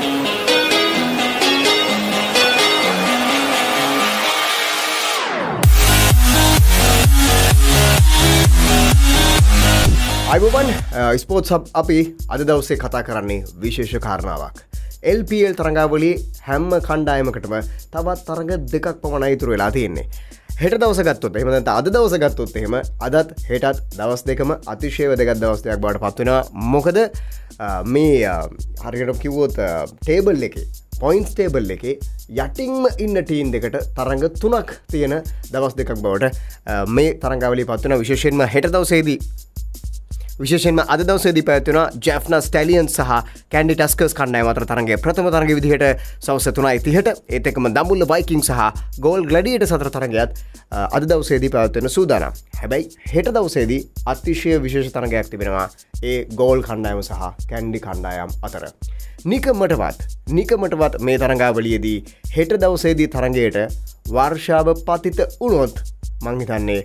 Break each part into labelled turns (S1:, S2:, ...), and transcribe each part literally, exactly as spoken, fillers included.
S1: අයිබෝවන් sports hub අපි අද දවසේ කතා කරන්නේ විශේෂ කාරණාවක්. එල් පී එල් තරඟාවලියේ හැම කණ්ඩායමකටම තවත් තරඟ දෙකක් පමණයි ඉතුරු වෙලා තියෙන්නේ. හෙට දවස ගත්තොත් එහෙම නැත්නම් අද දවස ගත්තොත් එහෙම අදත් හෙටත් දවස් දෙකම අතිශය වැදගත් දවස් දෙකක් බවට පත් වෙනවා. මොකද මේ හරියටම කිව්වොත් ටේබල් එකේ පොයින්ට්ස් ටේබල් එකේ යටින්ම ඉන්න ටීම් දෙකට තරඟ තුනක් තියෙන දවස් දෙකක් බවට මේ තරඟාවලිය පත් වෙනවා. විශේෂයෙන්ම හෙට දවසේදී විශේෂයෙන්ම අද දවසේදී පැවැත්වෙනවා ජැෆ්නා ස්ටැලියන්ස් සහ කැන්ඩි ටස්කර්ස් කණ්ඩායම අතර තරඟය ප්‍රථම තරඟය විදිහට සවස් තුනයි තිහට ඒත් එක්කම දඹුල්ල වයිකින්ස් සහ ගෝල් ග්ලැඩියේටර්ස් අතර තරඟයත් අද දවසේදී පැවැත්වෙන සූදානම්. හැබැයි හෙට දවසේදී අතිශය විශේෂ තරඟයක් තිබෙනවා ඒ ගෝල් කණ්ඩායම සහ කැන්ඩි කණ්ඩායම් අතර. නිකමටවත් නිකමටවත් මේ තරඟාවලියේදී හෙට දවසේදී තරඟයට වර්ෂාව පතිත වුණොත් මං හිතන්නේ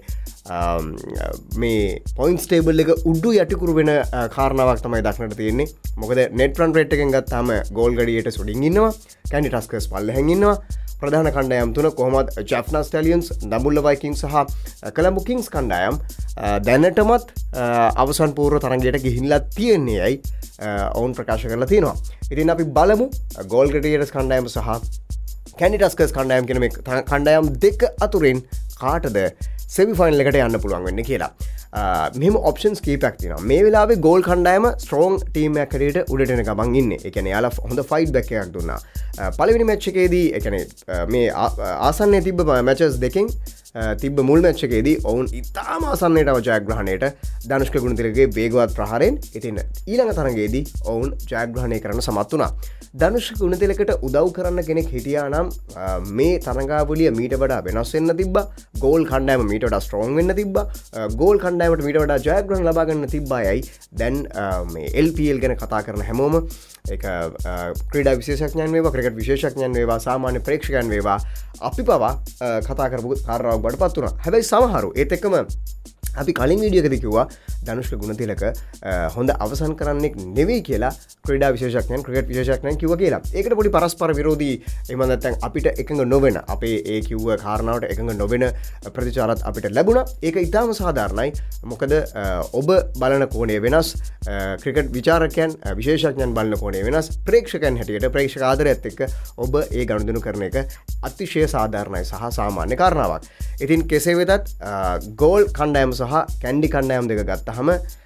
S1: මේ පොයින්ට්ස් ටේබල් එක උඩු යටිකුරු වෙන කාරණාවක් තමයි දක්නට තියෙන්නේ. මොකද නෙට් රන් රේට් එකෙන් ගත්තාම ගෝල් ගඩියට සුඩින් ඉන්නවා, කැන්ඩි ටස්කර්ස් පල්ලෙහෙන් ඉන්නවා. ප්‍රධාන කණ්ඩායම් තුන කොහොමද ජැෆ්නා ස්ටැලියන්ස්, දඹුල්ල වයිකින්ස් සහ කොළඹ කිංස් කණ්ඩායම් දැනටමත් අවසන් පූර්ව තරඟයට ගිහිල්ලා තියෙන්නේ යයි ඔවුන් ප්‍රකාශ කරලා තියෙනවා. ඉතින් අපි බලමු ගෝල් ගඩියටර්ස් කණ්ඩායම සහ කැන්ඩි ටස්කර්ස් කණ්ඩායම් කියන මේ කණ්ඩායම් දෙක අතුරින් කාටද සෙමි ෆයිනල් එකට යන්න පුළුවන් වෙන්නේ කියලා. මෙහෙම ඔප්ෂන්ස් කීපයක් තියෙනවා. මේ වෙලාවේ ගෝල් කණ්ඩායම ස්ට්‍රෝං ටීම් එකක් හැටියට උඩට එන ගමන් ඉන්නේ. ඒ කියන්නේ යාලා හොඳ ෆයිට් බැක් එකක් දුන්නා. පළවෙනි මැච් එකේදී ඒ කියන්නේ මේ ආසන්නයේ තිබ්බ මැචස් දෙකෙන් තිබ්බ මුල් මැච් එකේදී ඔවුන් ඉතාම ආසන්නයට ආව ජයග්‍රහණයට ධනුෂ්ක ගුණතිලකගේ වේගවත් ප්‍රහාරයෙන්. ඉතින් ඊළඟ තරඟයේදී ඔවුන් ජයග්‍රහණය කරන්න සමත් වුණා. ධනුෂ්ක ගුණතිලකට උදව් කරන්න කෙනෙක් හිටියා නම් මේ තරඟාවලිය මීට වඩා වෙනස් වෙන්න තිබ්බා. ගෝල් කණ්ඩායම මීට වඩා ස්ට්‍රෝං වෙන්න තිබ්බා. ගෝල් කණ්ඩායමට මීට වඩා ජයග්‍රහණ ලබා ගන්න තිබ්බා යයි දැන් මේ එල් පී එල් ගැන කතා කරන හැමෝම ඒක ක්‍රීඩා විශේෂඥයන් වේවා, ක්‍රිකට් විශේෂඥයන් වේවා, සාමාන්‍ය ප්‍රේක්ෂකයන් වේවා අපි පවා කතා කරපු කාරණාවක් බවට පත් වුණා. හැබැයි සමහරු ඒත් එක්කම අපි කලින් වීඩියෝ එකදී කිව්වා ධනුෂ්ක ගුණතිලක හොඳ අවසන් කරන්නෙක් නෙවෙයි කියලා ක්‍රීඩා විශේෂඥයන්, ක්‍රිකට් විශේෂඥයන් කිව්වා කියලා. ඒකට පොඩි පරස්පර විරෝධී එහෙම නැත්නම් අපිට එකඟ නොවන අපේ ඒ කිව්ව කාරණාවට එකඟ නොවන ප්‍රතිචාරත් අපිට ලැබුණා. ඒක ඉතාම සාධාරණයි. මොකද ඔබ බලන කෝණය වෙනස්, ක්‍රිකට් විචාරකයන් විශේෂඥයන් බලන කෝණය වෙනස්, ප්‍රේක්ෂකයන් හැටියට ප්‍රේක්ෂක ආදරයත් එක්ක ඔබ ඒ ගනුදෙනු කරන එක අතිශය සාධාරණයි සහ සාමාන්‍ය කාරණාවක්. ඉතින් කෙසේ වෙතත් ගෝල් කණ්ඩායම සහ කැන්ඩි කණ්ඩායම් දෙක ගත්තහම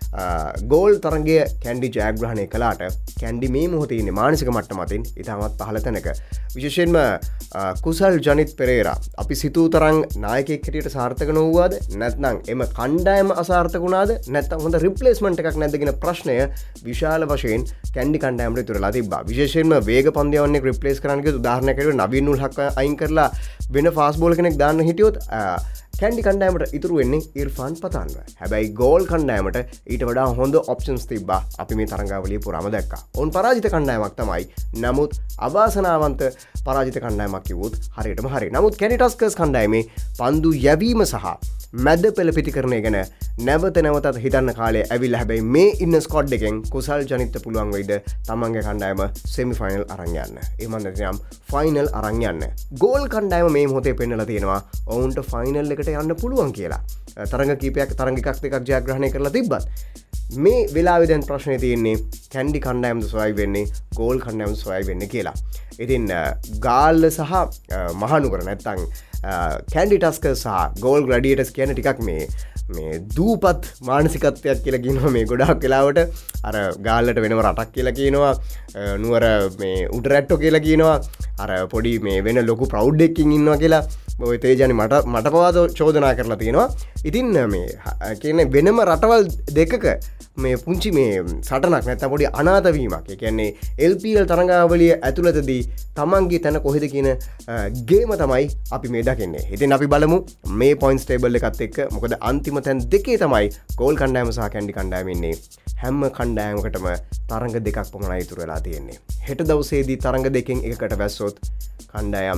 S1: ගෝල් තරගය කැන්ඩි ජයග්‍රහණය කලාට කැන්ඩි මේ මොහොතේ ඉන්නේ මානසික මට්ටම අතින් ඉතාමත් පහළ තැනක. විශේෂයෙන්ම කුසල් ජනිත් පෙරේරා අපි සිතූ තරම් නායකයෙක් හැටියට සාර්ථක නොවුවාද නැත්නම් එම කණ්ඩායම අසාර්ථක වුණාද නැත්නම් හොඳ රිප්ලේස්මන්ට් එකක් නැද්ද කියන ප්‍රශ්නය විශාල වශයෙන් කැන්ඩි කණ්ඩායමට ඉතුරුලා තිබ්බා. විශේෂයෙන්ම වේග පන්දියවන්නේ රිප්ලේස් කරන්න ගියොත් උදාහරණයක් ඇරෙන්න නවීන් උල් හක් අයින් කරලා වෙන ෆාස්ට් බෝලර් කෙනෙක් දාන්න හිටියොත් කැන්ඩි කණ්ඩායමට ඉතුරු වෙන්නේ ඉර්ෆාන් පතාන්ව. හැබැයි ගෝල් කණ්ඩායමට ඊට වඩා හොඳ ඔප්ෂන්ස් තිබ්බා. අපි මේ තරඟාවලිය පුරාම දැක්කා. ඔවුන් පරාජිත කණ්ඩායමක් තමයි. නමුත් අවාසනාවන්ත පරාජිත කණ්ඩායමක් කිව්වොත් හරියටම හරි. නමුත් කැන්ඩි ටස්කර්ස් කණ්ඩායමේ පන්දු යැවීම සහ මැද පෙළ පිටිකරණය ගැන නැවත නැවතත් හිතන්න කාලය ඇවිල්ලා. හැබැයි මේ ඉන්න ස්කොඩ් එකෙන් කුසල් ජනිත්ට පුළුවන් වෙයිද තමන්ගේ කණ්ඩායම සෙමි ෆයිනල් අරන් යන්න. එහෙම නැත්නම් ෆයිනල් අරන් යන්න. ගෝල් කණ්ඩායම මේ මොහොතේ පෙන්නලා තියෙනවා ඔවුන්ට ෆයිනල් එකට යන්න පුළුවන් කියලා. තරඟ කීපයක් තරඟ එකක් දෙකක් ජයග්‍රහණය කරලා තිබ්බත් මේ වෙලාවේ දැන් ප්‍රශ්නේ තියෙන්නේ කැන්ඩි කණ්ඩායමද සොයයි වෙන්නේ ගෝල් කණ්ඩායමද සොයයි වෙන්නේ කියලා. ඉතින් ගාල්ල සහ මහනුවර නැත්තම් කැන්ඩි ටස්කර්ස් සහ ගෝල් ග්ලැඩියේටර්ස් කියන්නේ ටිකක් මේ මේ දූපත් මානසිකත්වයක් කියලා කියනවා. මේ ගොඩාක් වෙලාවට අර ගාල්ලට වෙනම රටක් කියලා කියනවා, නුවර මේ උඩරැට්ටෝ කියලා කියනවා, අර පොඩි මේ වෙන ලොකු ප්‍රවුඩ් එකකින් ඉන්නවා කියලා ඔය තේජානි මට මට පවාද චෝදනා කරලා තියෙනවා. ඉතින් මේ කියන්නේ වෙනම රටවල් දෙකක මේ පුංචි මේ සටනක් නැත්නම් පොඩි අනාථවීමක්. ඒ කියන්නේ එල් පී එල් තරඟාවලිය ඇතුළතදී තමන්ගේ තැන කොහෙද කියන ගේම තමයි අපි මේ දකින්නේ. ඉතින් අපි බලමු මේ පොයින්ට්ස් ටේබල් එකත් එක්ක. මොකද අන්තිම තැන් දෙකේ තමයි ගෝල් කණ්ඩායම සහ කැන්ඩි කණ්ඩායම ඉන්නේ. හැම කණ්ඩායමකටම තරඟ දෙකක් පමණයි ඉතුරු වෙලා තියෙන්නේ. හෙට දවසේදී තරඟ දෙකෙන් එකකට වැස්සොත් කණ්ඩායම්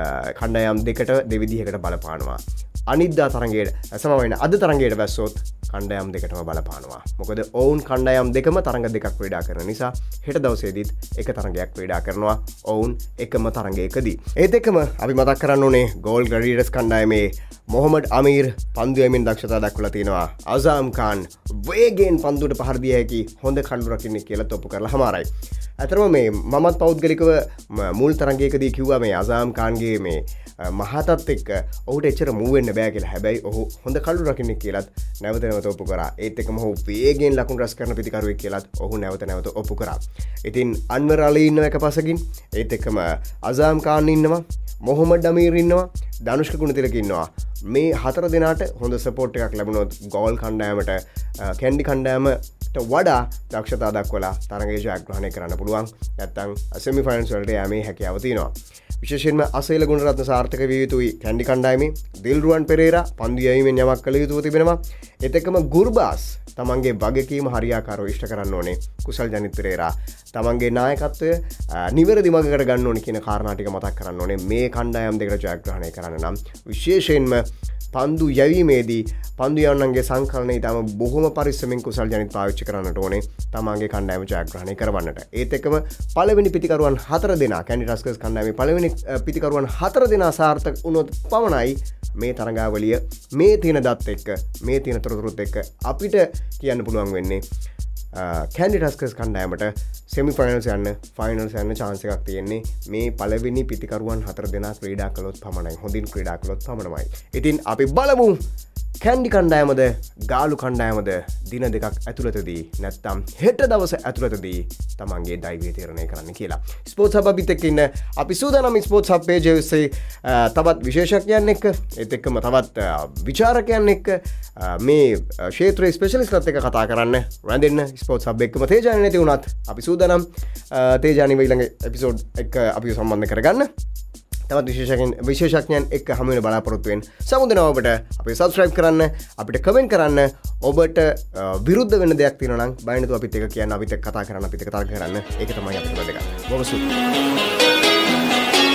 S1: කණ්ඩායම් දෙකට දෙවිදිහකට බලපානවා. අනිද්දා තරඟයට සම වෙන අද තරඟයට වැස්සොත් කණ්ඩායම් දෙකටම බලපානවා. මොකද ඔවුන් කණ්ඩායම් දෙකම තරඟ දෙකක් ක්‍රීඩා කරන නිසා හෙට දවසේදීත් එක තරඟයක් ක්‍රීඩා කරනවා ඔවුන් එකම තරඟයකදී. ඒත් එක්කම අපි මතක් කරන්න ඕනේ ගෝල් ග්ලැඩියටර්ස් කණ්ඩායමේ මොහමඩ් අමීර් පන්දු යමින් දක්ෂතා දක්වලා තියෙනවා. අසාම් ඛාන් වේගෙන් පන්දුවට පහර දිය හැකි හොඳ කඩු රකින්නෙක් කියලා තොප්පු කරලා හමාරයි. අතරම මේ මමත් පෞද්ගලිකව මුල් තරඟයකදී කිව්වා මේ අසාම් ඛාන්ගේ මේ මහතත් එක්ක ඔහුට එච්චර මූව් වෙන්න බෑ කියලා. හැබැයි ඔහු හොඳ කඩු රකින්නෙක් කියලාත් නැවත නැවත ඔප්පු කරා. ඒත් එක්කම ඔහු වේගෙන් ලකුණු රැස් කරන පිටිකරුවෙක් කියලාත් ඔහු නැවත නැවත ඔප්පු කරා. ඉතින් අන්වර් අලි ඉන්නව එක පසකින්. ඒත් එක්කම අසාම් ඛාන් ඉන්නවා, මොහමඩ් අමීර් ඉන්නවා, ධනුෂ්ක ගුණතිලක ඉන්නවා. මේ හතර දෙනාට හොඳ සපෝට් එකක් ලැබුණොත් ගෝල් කණ්ඩායමට කැන්ඩි කණ්ඩායමට වඩා දක්ෂතා දක්වලා තරගය ජයග්‍රහණය කරන්න පුළුවන්. නැත්නම් සෙමි ෆයිනල්ස් වලට යෑමේ හැකියාව තියෙනවා. විශේෂයෙන්ම අසේල ගුණරත්න සාර්ථක විය යුතුයි කැන්ඩි කණ්ඩායමේ. දිල්රුවන් පෙරේරා පන්දු යැවීමෙන් යමක් කළ යුතුව තිබෙනවා. ඒත් එක්කම ගුර්බාස් තමන්ගේ වගකීම හරියාකාරව ඉෂ්ට කරන්න ඕනේ. කුසල් ජනිත් පෙරේරා තමන්ගේ නායකත්වය නිවැරදි මඟකට ගන්න ඕනේ කියන කාරණා ටික මතක් කරන්න ඕනේ. මේ කණ්ඩායම් දෙකට ජයග්‍රහණය කරන්න නම් විශේෂයෙන්ම පන්දු යැවීමේදී පන්දු යවන්නන්ගේ සංකලනය ඉතාම බොහොම පරිස්සමෙන් කුසල් ජනිත් පාවිච්චි කරන්නට ඕනේ තමන්ගේ කණ්ඩායම ජයග්‍රහණය කරවන්නට. ඒත් එක්කම පළවෙනි පිතිකරුවන් හතර දෙනා කැන්ඩි ටස්කර්ස් කණ්ඩායමේ පළවෙනි පිතිකරුවන් හතර දෙනා සාර්ථක වුණොත් පමණයි මේ තරඟාවලිය මේ තියෙන දත් එක්ක මේ තියෙන තොරතුරුත් එක්ක අපිට කියන්න පුළුවන් වෙන්නේ කැන්ඩි ටස්කර්ස් කණ්ඩායමට සෙමි ෆයිනල්ස් යන්න ෆයිනල්ස් යන්න chance එකක් තියෙන්නේ මේ පළවෙනි පිතිකරුවන් හතර දෙනා ක්‍රීඩා කළොත් පමණයි. හොඳින් ක්‍රීඩා කළොත් පමණයි. ඉතින් අපි බලමු කැන්ඩි කණ්ඩායමද ගාලු කණ්ඩායමද දින දෙකක් ඇතුළතදී නැත්තම් හෙට දවස ඇතුළතදී තමන්ගේ දෛවය තීරණය කරන්න කියලා. ස්පෝර්ට්ස් හබ් අපිත් එක්ක ඉන්න අපි සූදානම් ස්පෝර්ට්ස් හබ් පේජ් එකේ තවත් විශේෂඥයන් එක්ක ඒත් එක්කම තවත් විචාරකයන් එක්ක මේ ක්ෂේත්‍රයේ ස්පෙෂලිස්ට්ලත් එක්ක කතා කරන්න රැඳෙන්න. ස්පෝර්ට්ස් හබ් එක්කම තේජානි නැති වුණත් අපි සූදානම් තේජානි ඊළඟ එපිසෝඩ් එක අපිව සම්බන්ධ කරගන්න. තවත් විශේෂඥයන් විශේෂඥයන් එක්ක හමු වෙන බලාපොරොත්තු වෙන සමුදෙනවා. ඔබට අපි සබ්ස්ක්‍රයිබ් කරන්න, අපිට කමෙන්ට් කරන්න. ඔබට විරුද්ධ වෙන දෙයක් තියෙනවා නම් බය නැතුව අපිත් එක්ක කියන්න, අපිත් එක්ක කතා කරන්න, අපිත් එක්ක තර්ක කරන්න. ඒක තමයි අපිට වැදගත්. බොහොම සුබ